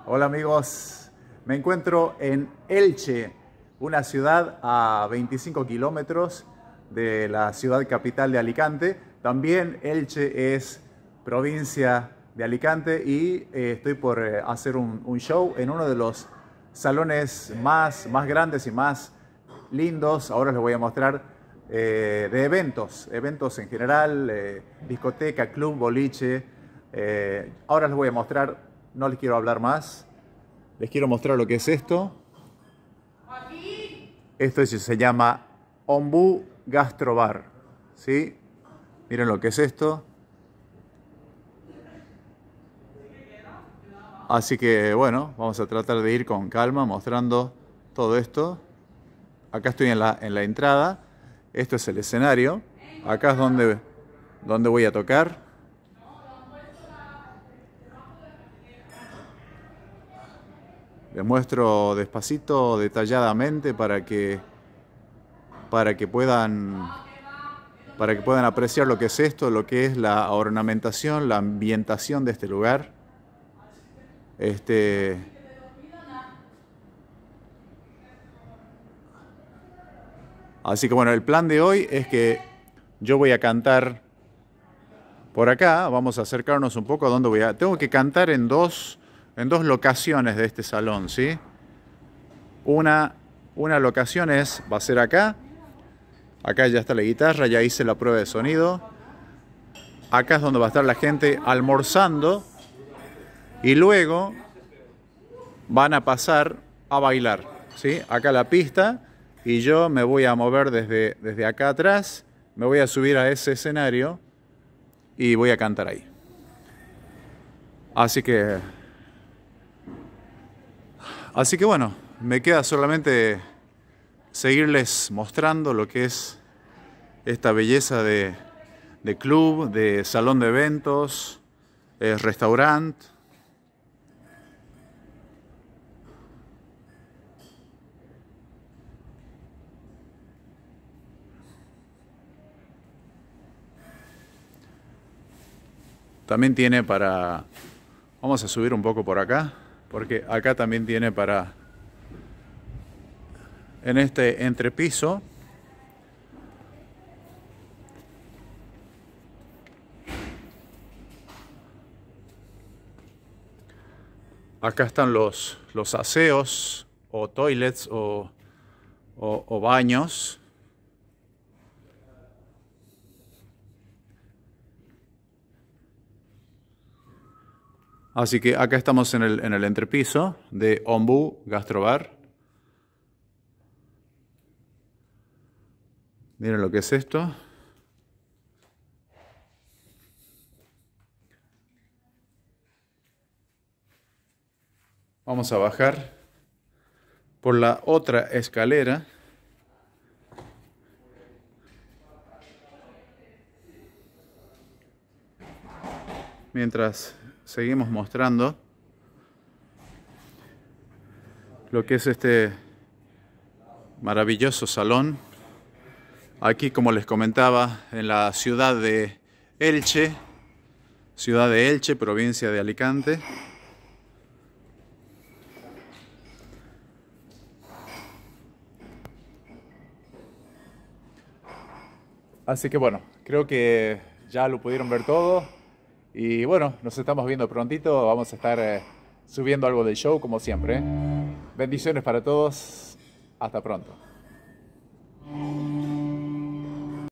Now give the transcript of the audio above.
Hola amigos, me encuentro en Elche, una ciudad a 25 kilómetros de la ciudad capital de Alicante. También Elche es provincia de Alicante y estoy por hacer un show en uno de los salones más grandes y más lindos. Ahora les voy a mostrar de eventos en general, discoteca, club, boliche. Ahora les voy a mostrar, no les quiero hablar más, les quiero mostrar lo que es esto. Esto se llama Ombú Gastrobar, ¿sí? Miren lo que es esto. Así que bueno, vamos a tratar de ir con calma mostrando todo esto. Acá estoy en la entrada. Esto es el escenario. Acá es donde voy a tocar. Les muestro despacito, detalladamente para que puedan apreciar lo que es esto, lo que es la ornamentación, la ambientación de este lugar. Así que bueno, el plan de hoy es que yo voy a cantar por acá. Vamos a acercarnos un poco a donde voy a... Tengo que cantar en dos locaciones de este salón, ¿sí? Una locación va a ser acá. Acá ya está la guitarra, ya hice la prueba de sonido. Acá es donde va a estar la gente almorzando. Y luego van a pasar a bailar, ¿sí? Acá la pista. Y yo me voy a mover desde acá atrás. Me voy a subir a ese escenario y voy a cantar ahí. Así que bueno, me queda solamente seguirles mostrando lo que es esta belleza de club, de salón de eventos, restaurante. También tiene para... Vamos a subir un poco por acá, porque acá también tiene para... En este entrepiso acá están los aseos o toilets o baños. Así que acá estamos en el entrepiso de Ombú Gastrobar. Miren lo que es esto. Vamos a bajar por la otra escalera. Mientras seguimos mostrando lo que es este maravilloso salón. Aquí, como les comentaba, en la ciudad de Elche, provincia de Alicante. Así que bueno, creo que ya lo pudieron ver todo. Y bueno, nos estamos viendo prontito. Vamos a estar subiendo algo del show como siempre. Bendiciones para todos. Hasta pronto.